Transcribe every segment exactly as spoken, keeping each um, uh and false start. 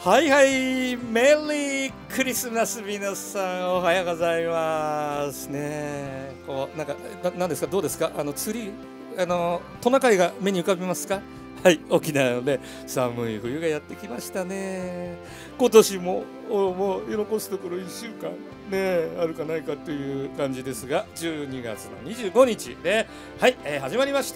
はいはい、メリークリスマス、皆さんおはようございますね。こうなんかななんですか、どうですか、あの釣り、あのトナカイが目に浮かびますか。はい、沖縄で寒い冬がやってきましたね。今年もおもう残すところいっしゅうかんねあるかないかという感じですが、じゅうにがつのにじゅうごにちで、はい、えー、始まりました。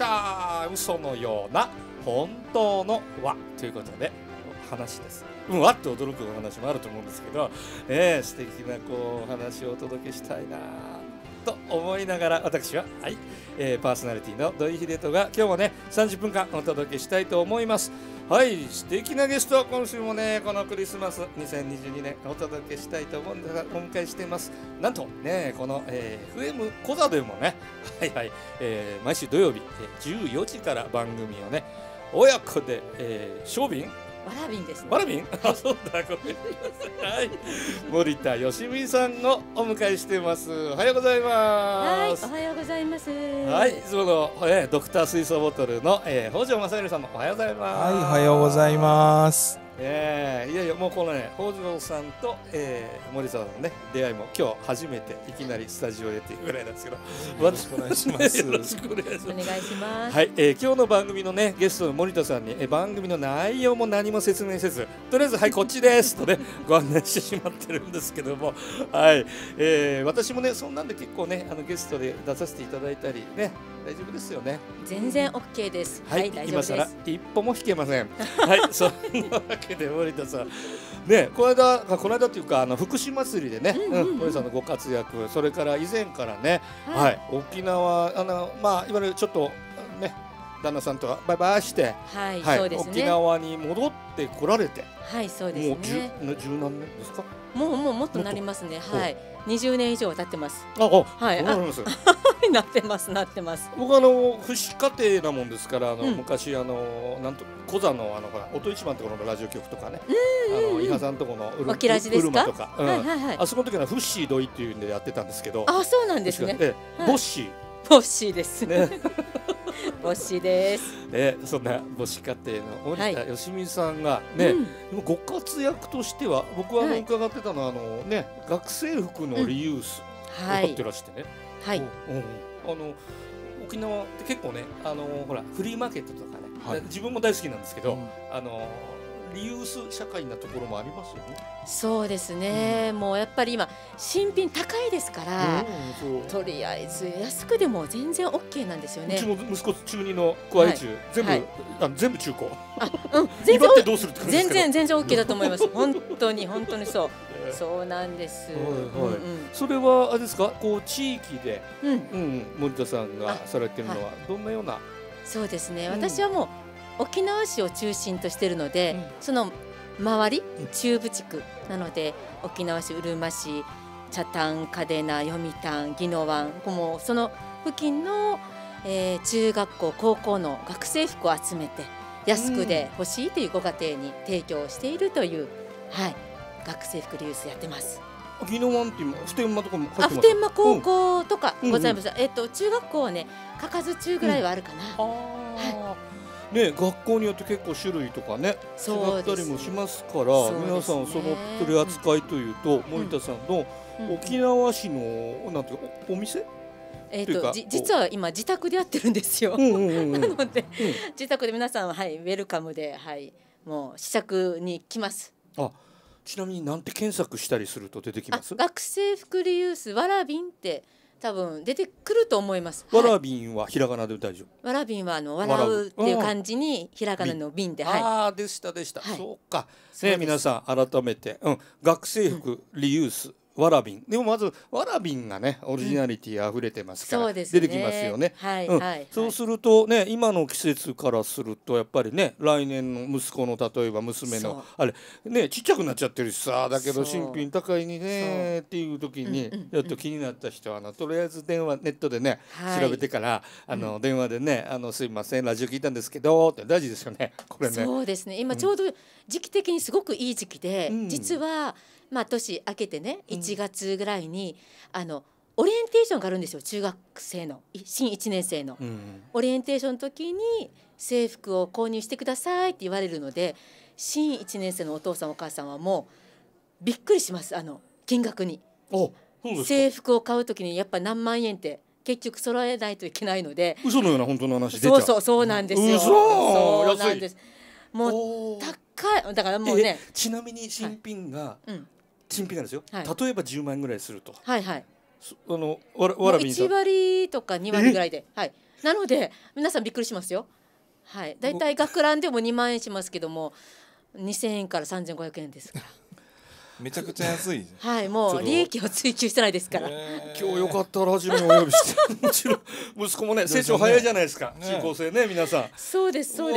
嘘のような本当の和ということでお話です。うん、わっと驚くお話もあると思うんですけど、えー、素敵なこうお話をお届けしたいなと思いながら、私は、はいえー、パーソナリティの土井秀人が今日もねさんじゅっぷんかんお届けしたいと思います。はい、素敵なゲストを今週もねこのクリスマスにせんにじゅうにねんお届けしたいと思うんですが、お迎えしています。なんとねこの、えー、エフエム コザでもね、はいはい、えー、毎週土曜日、えー、じゅうよじから番組をね親子で、えー、ショービンわらびんですね。 わらびん、あ、そうだ、ごめんなさい。はい、森田よしみさんをお迎えしています。おはようございます。 はい、おはようございます。 はい、いつもの、えー、ドクター水素ボトルの、えー、北条正則さんもおはようございます。 はい、おはようございます。 えー、いやいやもうこのね北条さんと、えー、森沢さんのね出会いも今日初めていきなりスタジオへっていうぐらいなんですけど、 よろしくお願いします。 よろしくお願いします。 お願いします。 はい、えー、今日の番組のねゲストの森田さんに、えー、番組の内容も何も説明せず、とりあえずはいこっちですとねご案内してしまってるんですけども、はい、えー、私もねそんなんで結構ねあのゲストで出させていただいたりね大丈夫ですよね。 全然 オーケー です。 はい、 はい、大丈夫です。 今更一歩も引けません。はい、そんなわけで森田さん、ね、この間、この間というかあの福島祭りでね、うん、森さんのご活躍、それから以前からね、はい、はい、沖縄あのまあいわゆるちょっとね旦那さんとはバイバイして、 はい、はい、そうですね。 沖縄に戻ってこられて、 はい、そうですね。 もう十十何年ですか？ もうもうもっとなりますね。はい、にじゅうねん以上経ってます。 あ、 はい、 なります。 なってますなってます。 僕あの父子家庭なもんですから、あの、うん、昔あのなんとコザのあのほら音一番ところのラジオ局とかね、あの伊賀さんとこのウル沖ラジですか？ ウルマとか、うん、はいはいはい。あそこの時はフッシードイっていうんでやってたんですけど、 あ、そうなんですね。 ええ、ボッシー。 ボッシーですね。ボッシーです。 ね、そんな母子家庭の森田よしみさんがね、うん、ご活躍としては僕はあの伺ってたのはあのね学生服のリユースをやってらしてね。 はい。うん、 あの沖縄って結構ねあのほらフリーマーケットとかね、はい、自分も大好きなんですけど、うん、あのリユース社会なところもありますよね。 そうですね、うん、もうやっぱり今新品高いですから、うん、とりあえず安くでも全然 オーケー なんですよね。 うちも息子中にの加え中、はい、全部、はい、あ全部中古。 あ、うん、全然ってどうするって感じですか？ 全然全然 オーケー だと思います。本当に本当にそう。そうなんです。 それはあれですか、こう地域で、うんうん、森田さんがされてるのはどんなような？ そうですね。私はもう沖縄市を中心としているので、うん、その周り中部地区なので、沖縄市、うるま市、北谷、嘉手納、読谷、宜野湾、もうその付近の、えー、中学校高校の学生服を集めて安くで欲しいというご家庭に提供しているという、はい、学生服リユースやってます。 宜野湾って今普天間とかも入ってます？ あ、普天間高校とかございます。うんうん、えっと中学校はね、かかず中ぐらいはあるかな。うん、 はい、ね、学校によって結構種類とかね違ったりもしますから、ね、皆さんその取り扱いというと、うん、森田さんの沖縄市のなんていうか お, お店えーとじ実は今自宅でやってるんですよ。なので、うん、自宅で皆さんは、はい、ウェルカムで、はい、もう試着に来ます。 あ、ちなみになんて検索したりすると出てきます？ 学生服リユースわらびんって多分出てくると思います。 わらびんはひらがなで大丈夫？ わらびんはあの笑うっていう感じにひらがなの瓶で、はい、 ああでしたでした、はい、そうかね、皆さん改めて、うん、学生服リユース、うん、わらびんでもまずわらびんがねオリジナリティあふれてますから、うん、出てきますよね。 はい、うん、はい、 そうするとね今の季節からするとやっぱりね来年の息子の例えば娘のあれねちっちゃくなっちゃってるしさ、だけど新品高いにねっていう時にやっと気になった人はあのとりあえず電話ネットでね、はい、調べてからあの、うん、電話でねあのすいませんラジオ聞いたんですけどって大事ですよねこれね。 そうですね、今ちょうど時期的にすごくいい時期で、うん、実はまあ年明けてねいちがつぐらいに、うん、あのオリエンテーションがあるんですよ。中学生の新いちねん生の、うん、オリエンテーションの時に制服を購入してくださいって言われるので、 新いちねん生のお父さんお母さんはもうびっくりします。あの金額に。 お、そうですか。 制服を買うときにやっぱ何万円って結局揃えないといけないので。 嘘のような本当の話出ちゃう。 そうそうそうなんですよ。 嘘。 そうなんです。もう高いだからもうね。 ちなみに新品が、はい、うん、新品がですよ、はい、例えばじゅうまん円ぐらいすると。 はいはい。 あのわらわらびんさん。 いち割とかに割ぐらいで、はい。なので皆さんびっくりしますよ。はい。だいたい学ランでもにまん円しますけども、にせんえんからさんぜんごひゃくえんですから。 めちゃくちゃ安い。 はい、もう利益を追求してないですから。 今日よかったら初めお呼びして、もちろん息子もね成長早いじゃないですか。中高生ね皆さん。 そうですそうです。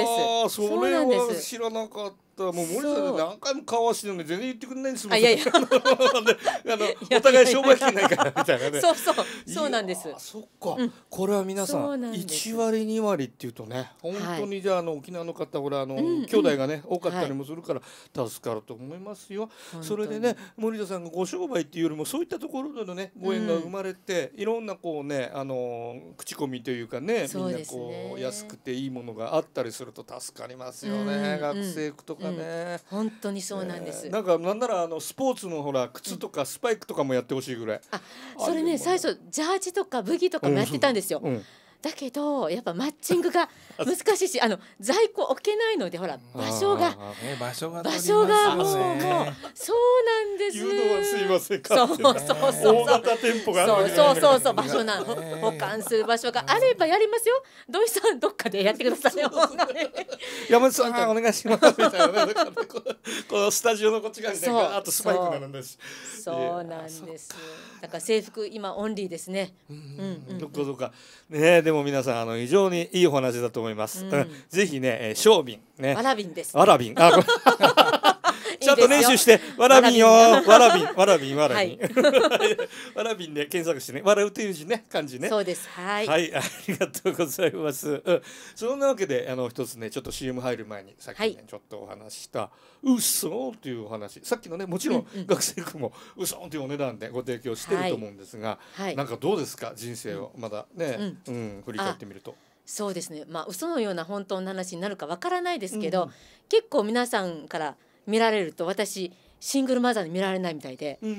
それは知らなかった。もう森さん何回も顔合わせてるのに全然言ってくれないんですもん。 いやいや、 あのお互い商売権ないからみたいなね。 そうそうそうなんです。 そっか。これは皆さんいち割に割っていうとね、本当にじゃああの沖縄の方ほらあの兄弟がね多かったりもするから助かると思いますよ。それでね森田さんがご商売っていうよりもそういったところでのねご縁が生まれていろんなこうねあの口コミというかねみんなこう安くていいものがあったりすると助かりますよね。学生服とか。ね、 うん、本当にそうなんです、 えー、なんかなんならあのスポーツのほら靴とかスパイクとかもやってほしいぐらい、 あ、それね最初ジャージとかブギとかもやってたんですよ、うんうん、だけどやっぱマッチングが難しいしあの在庫置けないのでほら場所が、 ね、場所が場所がもうもうそうなんです。 言うのはすいませんか。 そうそうそうそう大型店舗がある、 ね、そうそうそうそう場所な保管する場所があればやりますよ。土井さんどっかでやってくださいよ。 山内さんお願いしますみたいなね。このスタジオのこっち側にねあとスパイクなんです。 そうなんです。だから制服今オンリーですね。 うんうん。どこどかねでも皆さんあの非常にいいお話だと思います。うん、ぜひね商品ね。 わらびんです、 ね。わらびん。あちゃんと練習してわらびんよわらびんわらびんわらびんわらびんで検索してね笑うという字ね漢字ね。 そうです。はい。 はい、ありがとうございます。うん、そんなわけであの一つねちょっと シーエム 入る前にさっきね、はい、ちょっとお話したうっそーというお話さっきのねもちろん学生服もうっそーというお値段でご提供してると思うんですが、はい、なんかどうですか人生をまだね、うんうん、振り返ってみると。 そうですね。まあ嘘のような本当の話になるかわからないですけど、うん、結構皆さんから見られると私シングルマザーに見られないみたいで、うんうんうん、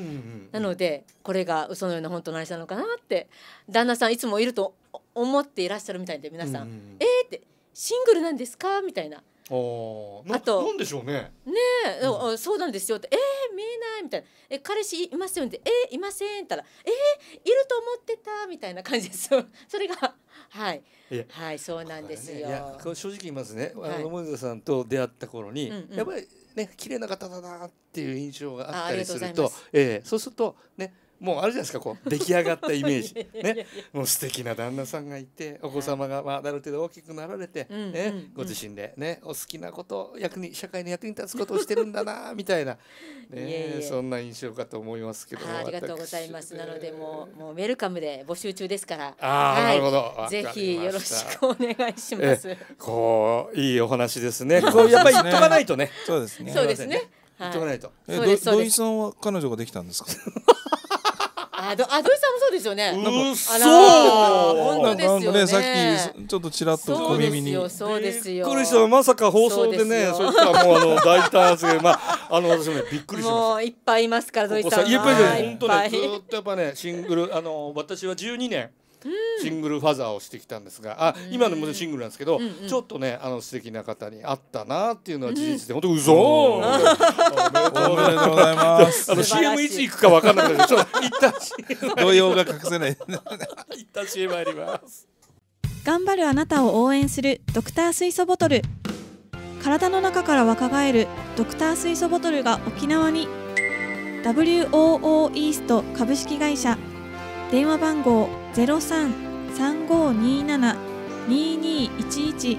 なのでこれが嘘のような本当の話なのかなって旦那さんいつもいると思っていらっしゃるみたいで皆さん、うんうん、えーってシングルなんですかみたいな。 ああとなんでしょうね。 ねえ、うん、そうなんですよってえー、見えないみたいなえ彼氏いますよってえー、いませんって言ったらえー、いると思ってたみたいな感じですよ。それがはいはいそうなんですよ。 いや正直言いますね。あの森田さんと出会った頃に、うんうん、やっぱりね綺麗な方だなっていう印象があったりすると、えー、そうするとね。もうあるじゃないですかこう出来上がったイメージねもう素敵な旦那さんがいてお子様がまあある程度大きくなられて、はいねうんうん、ご自身でねお好きなこと役に社会の役に立つことをしてるんだなみたいな、ね、いえいえそんな印象かと思いますけどあ, ありがとうございます。なのでもうもうウェルカムで募集中ですからあ、はい、なるほどぜひよろしくお願いします。 こういいお話ですね。こうやっぱり言っとかないとねそうですねそうですね言っとかないと。 土井さんは彼女ができたんですか。 あどあ土井さんもそうですよね。 うそ本当ですよね。 さっきちょっとちらっと小耳に。 そうですよ。 びっくりした。まさか放送でね、そういったもうあの大胆発言、まああの私もねびっくりしました。もういっぱいいますから土井さんは。 やっぱり本当ねずっとやっぱねシングルあの私はじゅうにねん。シングルファザーをしてきたんですが、あ今のもシングルなんですけど、うんうん、ちょっとねあの素敵な方に会ったなっていうのは事実で、うん、本当嘘。おめでとうございます。あの シーエム いつ行くか分かんなくて、ちょっと一旦動揺が隠せない。 一旦 シーエム 入ります。 頑張るあなたを応援するドクター水素ボトル。体の中から若返るドクター水素ボトルが沖縄に。ダブリューオーオー イースト株式会社。電話番号 ゼロさん さんごになな ににいちいち。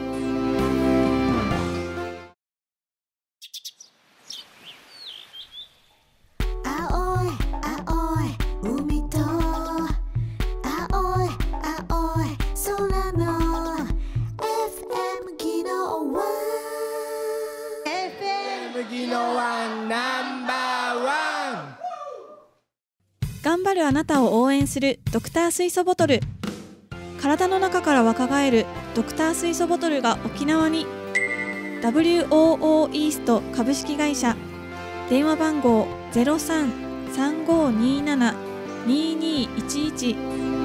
頑張るあなたを応援するドクター水素ボトル。体の中から若返るドクター水素ボトルが沖縄に。 ダブリューオーオー イースト株式会社、電話番号 ゼロさん さんごになな ににいちいち。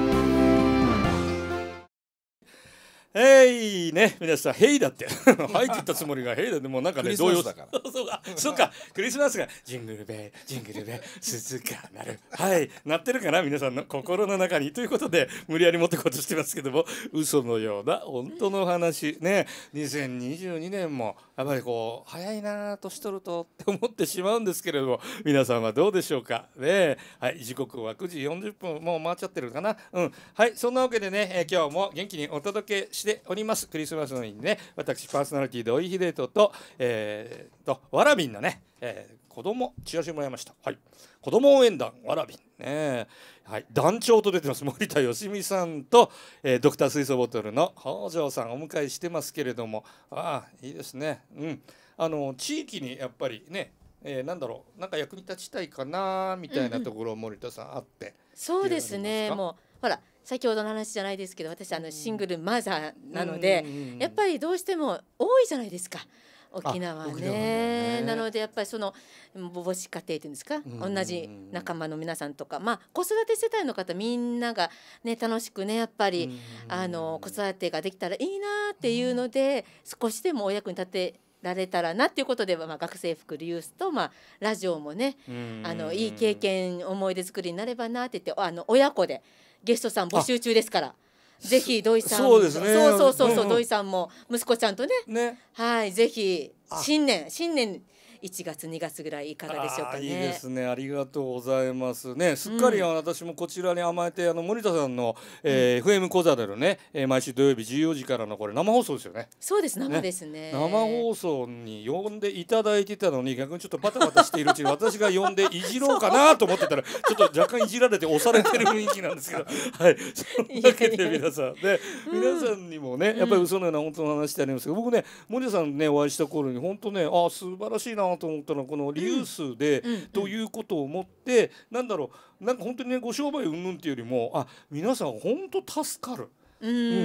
へいね、皆さん、へいだって。はいって言ったつもりが、へいだって、もうなんかね、動揺だから。そうか、そうか、クリスマスが、ジングルベル、ジングルベル、鈴が鳴る。はい、鳴ってるかな、皆さんの心の中に。ということで、無理やり持ってこうとしてますけども、嘘のような本当の話。ね、にせんにじゅうにねんも、やっぱりこう、早いな、年取るとって思ってしまうんですけれども、皆さんはどうでしょうか。ね、はい、時刻はくじよんじゅっぷん、もう回っちゃってるかな。うん、はい、そんなわけでね、えー、今日も元気にお届けしてしております。クリスマスの日にね、私パーソナリティ土井秀人と、えー、とわらびんのね、えー、子供チラシもらいました。はい、子供応援団わらびんね、はい、団長と出てます森田よしみさんと、えー、ドクター水素ボトルの北条さんお迎えしてますけれども、ああいいですね。うん、あの地域にやっぱりね、えー、なんだろう、なんか役に立ちたいかなみたいなところ、うんうん、森田さんあって。 そうですね。もうほら。先ほどの話じゃないですけど、私あのシングルマザーなので、やっぱりどうしても多いじゃないですか、沖縄 ね, ねなのでやっぱりその母子家庭っていうんですか、同じ仲間の皆さんとか、まあ、子育て世帯の方みんなが、ね、楽しくねやっぱりあの子育てができたらいいなっていうので、少しでもお役に立てられたらなっていうことで、まあ、学生服リユースと、まあ、ラジオもね、あのいい経験思い出作りになればなって言って、あの親子でゲストさん募集中ですから、ぜひ土井さん、 そうですね、 そうそうそうそう、土井さんも息子ちゃんとね、 ね、 はい、ぜひ新年新年いちがつにがつぐらいいかがでしょうかね。 いいですね、ありがとうございますね。すっかり私もこちらに甘えて、あの森田さんの、えー、エフエム 講座でのね、えー、毎週土曜日じゅうよじからのこれ生放送ですよね。 そうです、生ですね。 生放送に呼んでいただいてたのに、逆にちょっとバタバタしているうちに私が呼んでいじろうかなと思ってたら、ちょっと若干いじられて押されてる雰囲気なんですけど、はい、そんなわけで皆さんで、うん、皆さんにもね、やっぱり嘘のような本当の話ってありますけど、僕ね森田さんねお会いした頃に本当ね、あ素晴らしいなと思ったのは、このリユースで、うん、ということを思って、うん、なんだろう、なんか本当にねご商売云々っていうよりも、あ皆さん本当助かる。うん、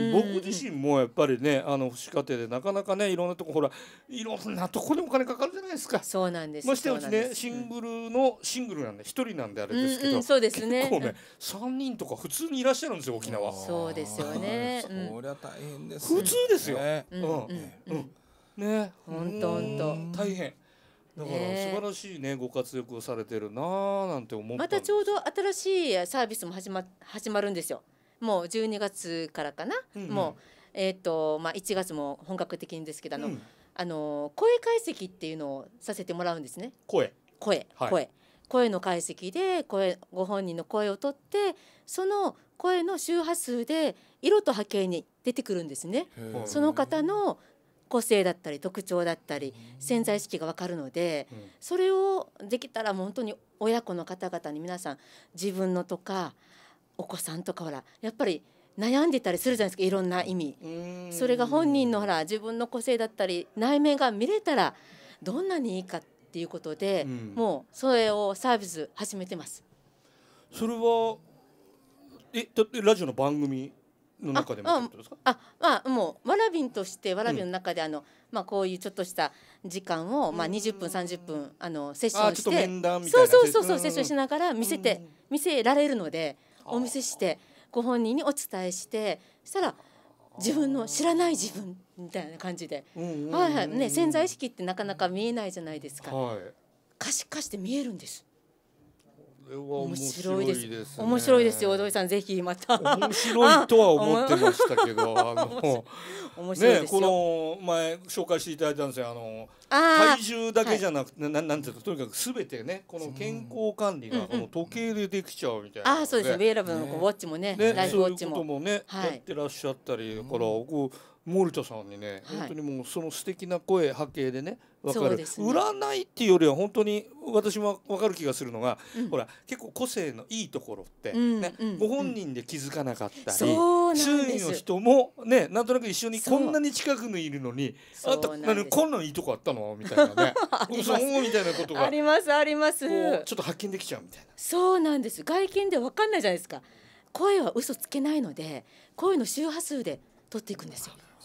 僕自身もやっぱりね、あの父子家庭でなかなかねいろんなとこ、ほらいろんなとこでお金かかるじゃないですか。 そうなんです。 ましてうちねシングルのシングルなんで一人なんであれですけど、 うんうん、そうですね、 結構ねさんにんとか普通にいらっしゃるんですよ、沖縄。 そうですよね。 そりゃ大変ですね。 普通ですよ。 ね、 うんうんうんね、 本当本当大変。だから素晴らしいねご活躍をされてるなーなんて思ったんです。 またちょうど新しいサービスも始ま始まるんですよ。もうじゅうにがつからかな、うんうん、もう、えーとまあ、いちがつも本格的にですけど、あの、うん、あの声解析っていうのをさせてもらうんですね。 声声、はい、声声の解析で声ご本人の声を取って、その声の周波数で色と波形に出てくるんですね。その方の個性だったり特徴だったり潜在意識が分かるので、うん、それをできたら本当に親子の方々に皆さん自分のとかお子さんとかほらやっぱり悩んでたりするじゃないですか、いろんな意味。それが本人のほら自分の個性だったり内面が見れたらどんなにいいかっていうことで、うん、もうそれをサービス始めてます。 それはえだってラジオの番組の中でもってことですか？ あ、まあもうわらびんとしてわらびんの中であの、うん、まあこういうちょっとした時間を、まあにじゅっぷんさんじゅっぷんあのセッションして、 面談みたいな、 そうそうそうそうセッションしながら見せて、見せられるので、お見せしてご本人にお伝えして、そしたら自分の知らない自分みたいな感じで、はいはいね、潜在意識ってなかなか見えないじゃないですか。はい、可視化して見えるんです。 面白いです。 面白いですよ、土井さんぜひまた。 面白いとは思ってましたけど、あの面白いですよ。 ね、この前紹介していただいたんですよ。あの体重だけじゃなくて、はい、な, なんていうのとにかくすべてね、この健康管理がこの時計でできちゃうみたいな、ね。 あ、そうですね。ウェアラブルのウォッチもね、ねライフウォッチも。 そういうこともね、はい、やってらっしゃったりだから、こう森田さんにね、本当にもうその素敵な声波形でね分かる、ね、占いっていうよりは本当に私も分かる気がするのが、うん、ほら結構個性のいいところって、うんねうん、ご本人で気づかなかったり、うん、周囲の人もねなんとなく一緒にこんなに近くにいるのに、あんた何こんないいとこあったのみたいなねそうみたいなことがありますあります。 ちょっと発見できちゃうみたいな。 そうなんです。外見で分かんないじゃないですか。声は嘘つけないので声の周波数で取っていくんですよ。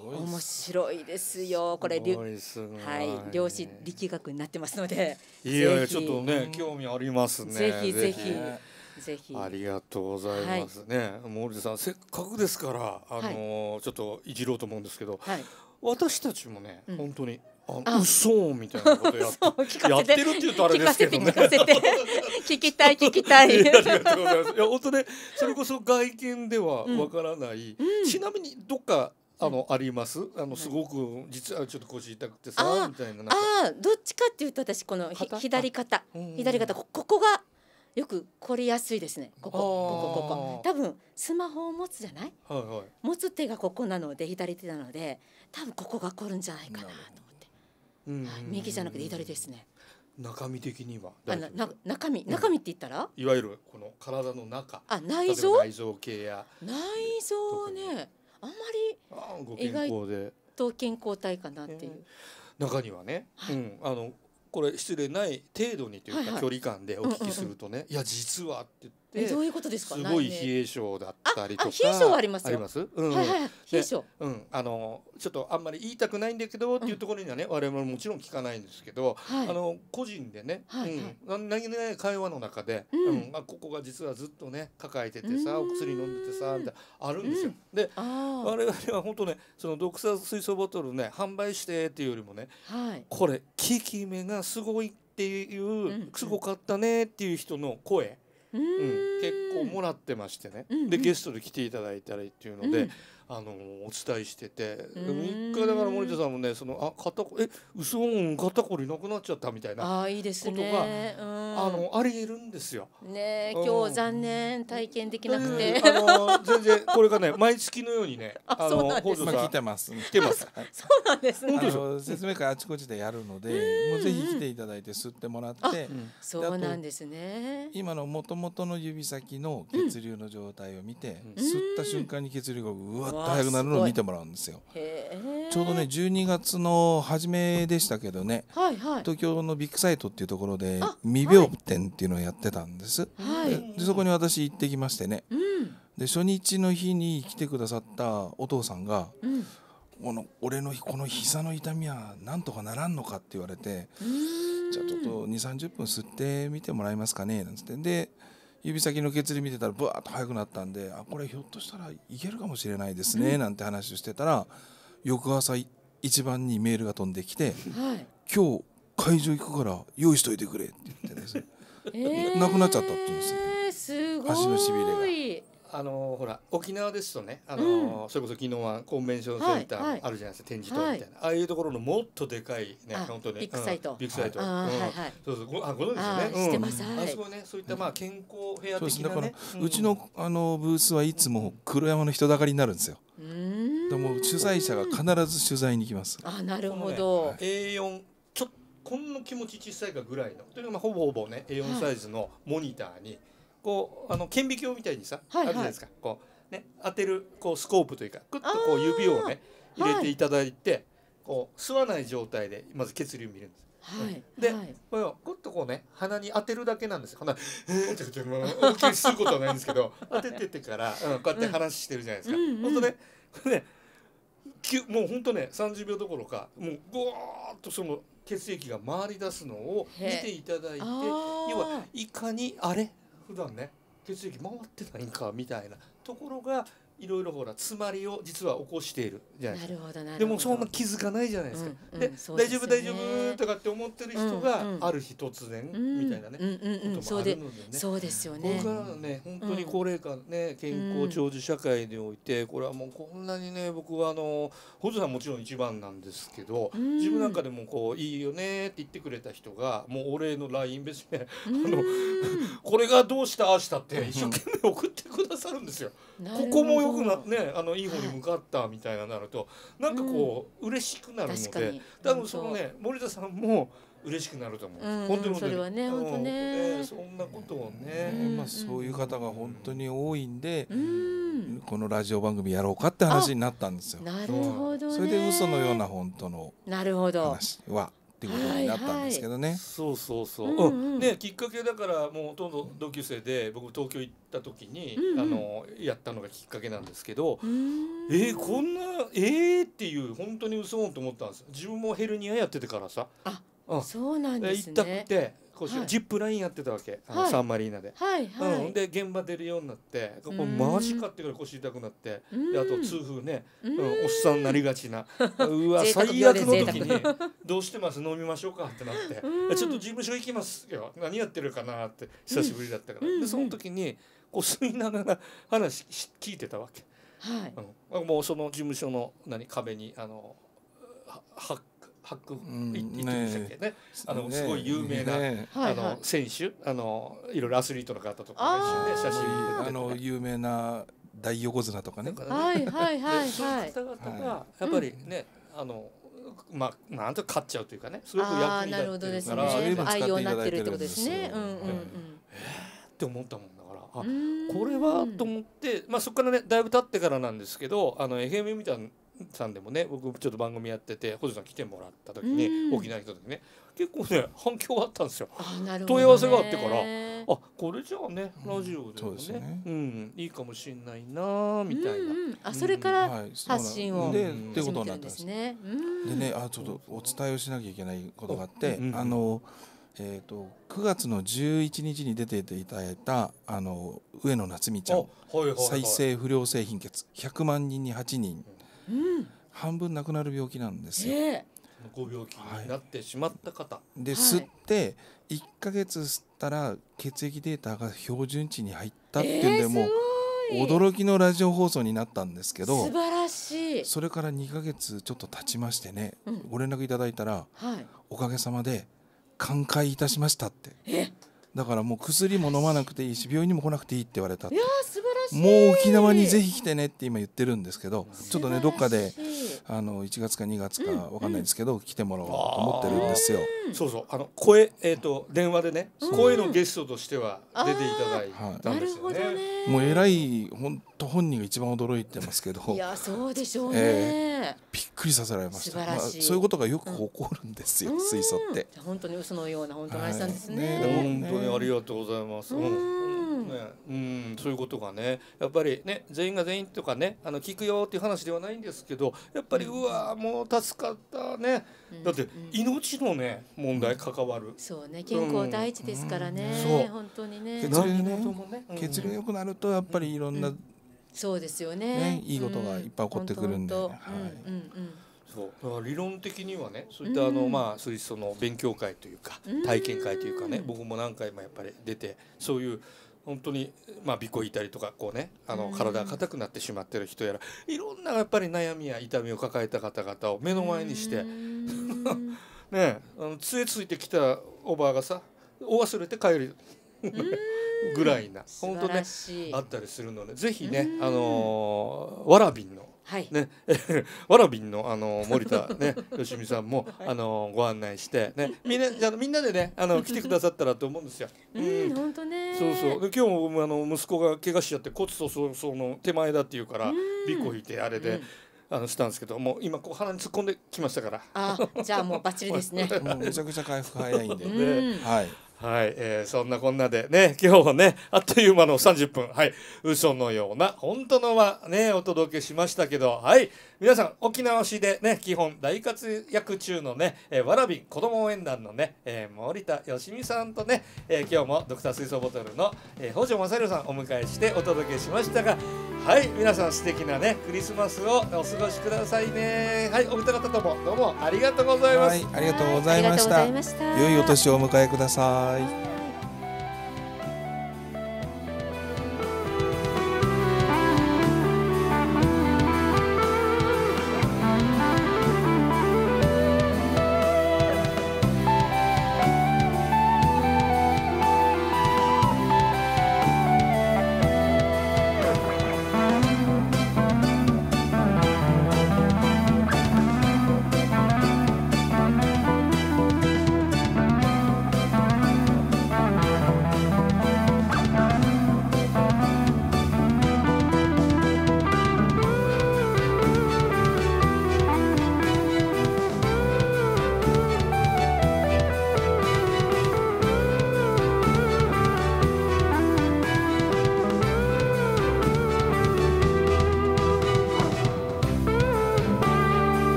面白いですよ。これりゅはい量子力学になってますので、 いやいやちょっとね興味ありますね。 ぜひぜひぜひ。 ありがとうございますね。森田さんせっかくですからあのちょっといじろうと思うんですけど、私たちもね本当にあ嘘みたいなことやってやってるって言うとあれですけどね。 聞かせて聞かせて聞きたい聞きたい。 ありがとうございます。いや本当ねそれこそ外見ではわからない。ちなみにどっかあのあります。あのすごく実はちょっと腰痛くてさみたいな。 ああどっちかっていうと私この左肩左肩ここがよく凝りやすいですね。ここここここ多分スマホを持つじゃない。持つ手がここなので左手なので多分ここが凝るんじゃないかなと思って。右じゃなくて左ですね。 中身的にはあな中身中身って言ったらいわゆるこの体の中。 あ内臓内臓系や内臓ね。あんまり意外と健康体かなっていう。 中にはね、うん、あのこれ失礼ない程度にというか距離感でお聞きするとね、いや実はって言って。 どういうことですか。 すごい冷え性だったりとか。 冷え性はありますよ。 あります。 うん。はいはい。冷え性。 うん。あのちょっとあんまり言いたくないんだけどっていうところにはね、我々ももちろん聞かないんですけど、あの個人でね、うん、何気ない会話の中で、うん、あここが実はずっとね抱えててさ、お薬飲んでてさみたいなあるんですよ。で、我々は本当ね、そのドクター水素ボトルね販売してっていうよりもね、これ効き目がすごいっていうすごかったねっていう人の声。うん、結構もらってましてね、うんうん、でゲストで来ていただいたりっていうので、うん、あのお伝えしててみっかだから森田さんもねそのあ肩こえ嘘肩こりなくなっちゃったみたいなことが あ, いいです、ねうん、あのありえるんですよ。 ねえ今日残念体験できなくて、 あの全然これがね毎月のようにねあの北条さん来てます来てますそうなんですね。 説明会あちこちでやるのでもうぜひ来ていただいて吸ってもらって、うん、 そうなんですね。 今の元々の指先の血流の状態を見て、うん、吸った瞬間に血流がうわっと速くなるのを見てもらうんですよ。ちょうどねじゅうにがつの初めでしたけどね、はいはい、東京のビッグサイトっていうところで未病展っていうのをやってたんです、はい、でそこに私行ってきましてね、うん、で初日の日に来てくださったお父さんが、うん、この俺のこの膝の痛みはなんとかならんのかって言われて、じゃあちょっとにじゅうさんじゅっぷん吸ってみてもらえますかねなんつってで指先の血流見てたらブワーッと速くなったんであこれひょっとしたらいけるかもしれないですね、うん、なんて話をしてたら翌朝一番にメールが飛んできて、はい、今日会場行くから用意しといてくれって言ってですね、えー、なくなっちゃったって言うんですよ。 すごい足のしびれが。 あのほら沖縄ですとねあの、うん、それこそ昨日はコンベンションセンターあるじゃないですか、はい、展示棟みたいな、はい、ああいうところのもっとでかいね本当にビッグサイト、 うん、ビッグサイト、 はい、 そうそうごあご存知ですよね。 知ってます。 あそこねそういったまあ健康フェア的なね。 だからうちのあのブースはいつも黒山の人だかりになるんですよ。でも主催者が必ず取材に行きます。 あなるほど。 エーよん ちょこんな気持ち小さいかぐらいのというかまあほぼほぼね エーよん サイズのモニターにこうあの顕微鏡みたいにさ、はいはい、あるじゃないですかこう。ね、当てるこうスコープというかクッとこう指をね入れていただいて、はい、こう吸わない状態でまず血流見るんです。はい、で、はい、これをクッとこうね鼻に当てるだけなんですよ。鼻えーって言って大きく吸うことはないんですけど当てててから、うん、こうやって話してるじゃないですか。うん、ほんとねこれねもうほんとねさんじゅうびょうどころかもうゴーッとその血液が回り出すのを見ていただいて要はいかにあれ普段ね血液回ってないんかみたいなところがいろいろほら詰まりを実は起こしているじゃないですか。なるほどなるほど。でもそんな気づかないじゃないですか。うんうん、で、ね、大丈夫大丈夫とかって思ってる人がある日突然みたいなねこともあるのでね。 そうですよね。 僕はね本当に高齢化ね健康長寿社会においてこれはもうこんなにね僕はあのホズさんもちろん一番なんですけど、うん、自分なんかでもこういいよねって言ってくれた人がもうお礼の ライン 別に、ね、あのこれがどうしたああしたって一生懸命送ってくださるんですよ。ここもよくなねあのいい方に向かったみたいななるとなんかこう、うん、嬉しくなるので多分そのね森田さんも嬉しくなると思う。うん、本当にそれはね本当ね、 ねそんなことをね、 うんまあ、そういう方が本当に多いんで、うん、このラジオ番組やろうかって話になったんですよ。 なるほどね。 それで嘘のような本当の話はっていうことになったんですけどね。はいはい、 そうそうそう、うんうん、ね、きっかけだからもうほとんど同級生で僕東京行った時に、うんうん、あのやったのがきっかけなんですけど、えー、こんなえーっていう本当に嘘もんと思ったんです。自分もヘルニアやっててからさ、 あ、うん、そうなんですね。 行ったくてはい、ジップラインやってたわけ、あの、はい、サンマリーナで、はいはい、うん、で現場出るようになってここマジかってから腰痛くなって、であと痛風ね、うん、おっさんになりがちなうわ最悪の時にどうしてます飲みましょうかってなってちょっと事務所行きますよ何やってるかなって久しぶりだったから、うん、でその時にこう吸いながら話聞いてたわけ、はい、うん、もうその事務所の何壁にあのはハック言ってましたっけね、あのすごい有名な、ね、あの選手、あのいろいろアスリートの方とかが一緒に写真で、あの有名な大横綱とかね、 はいはいはいはい、 そういう方々がやっぱりね、あのまあなんとか勝っちゃうというかね、すごく役に立ってるから、 そういうの愛用になってるってことですね。うんうんうん。えーって思ったもんだから、あこれはと思って、まあそこからねだいぶ経ってからなんですけど、あの エフエム みたいなさんでもね、僕ちょっと番組やっててホジさん来てもらった時に、うん、沖縄に来た時ね結構ね反響あったんですよ。ね、問い合わせがあってから、あこれじゃあねラジオでもね、うんね、うん、いいかもしれないなみたいな、うんうん、 あそれから発信をでってことになったんですね。でね、あちょっとお伝えをしなきゃいけないことがあって、うんうん、あのえー、とくがつのじゅういちにちに出ていただいたあの上野夏美ちゃん、はいはいはい、再生不良性貧血ひゃくまんにんにはちにん、うん、半分亡くなる病気なんですよ。 えー、ご病気になってしまった方、はい、 で吸っていっかげつ吸ったら血液データが標準値に入ったっていうんで、えー、もう驚きのラジオ放送になったんですけど、 素晴らしい。 それからにかげつちょっと経ちましてね、うん、ご連絡いただいたら、はい、おかげさまで寛解いたしましたって。えだからもう薬も飲まなくていいし病院にも来なくていいって言われたって。 いや素晴らしい。 もう沖縄にぜひ来てねって今言ってるんですけど、ちょっとねどっかであのいちがつかにがつかわかんないですけど、うん、来てもらおうと思ってるんですよ。 そうそう、あの声、えーと、電話でね、うん、声のゲストとしては出ていただいたんですよね。はい、ねもう偉い本当本人が一番驚いてますけど、 いやそうでしょうね、えー、びっくりさせられました。 まあ、 そういうことがよく起こるんですよ、うん、水素って。 本当に嘘のような本当の愛さんですね。 はい、ね本当にありがとうございます。うん、ね、うん、そういうことがねやっぱりね全員が全員とかねあの聞くよっていう話ではないんですけど、やっぱりうわもう助かったね、うん、だって命のね問題関わる、うん、 そうね健康第一ですからね、うん、本当にね血流ね、血流良くなるとやっぱりいろんな、うん、 そうですよね、 ねいいことがいっぱい起こってくるんで、 そうだから理論的にはねそういったあの、うん、まあ水素の勉強会というか体験会というかね、うん、僕も何回もやっぱり出てそういう本当にまあ尾行いたりとかこうねあの体が硬くなってしまってる人やらいろんなやっぱり悩みや痛みを抱えた方々を目の前にしてねあの杖ついてきたおばあがさお忘れて帰るぐらいな本当ねあったりするのでぜひねあのわらびんのはいね、わらびんのあの森田ねよしみさんも、はい、あのご案内してねみんなじゃみんなでねあの来てくださったらと思うんですよ。 うん本当ね。 そうそうで今日もあの息子が怪我しちゃって骨粗しょう症の手前だっていうからビコ引いてあれで。うんあのしたんですけどもう今こう鼻に突っ込んできましたから。 あじゃあもうバッチリですね。 もうめちゃくちゃ回復早いんで。 ね、はい。はい、えー、そんなこんなでね今日はねあっという間のさんじゅっぷんはい嘘のような本当のはねお届けしましたけどはい皆さん沖縄市でね基本大活躍中のね、えー、わらびん子ども応援団のね、えー、森田よしみさんとね、えー、今日もドクター水素ボトルの、えー、北条正弘さんお迎えしてお届けしましたがはい皆さん素敵なねクリスマスをお過ごしくださいね。はいお二方ともどうもありがとうございます。 はいありがとうございました。良いお年をお迎えください。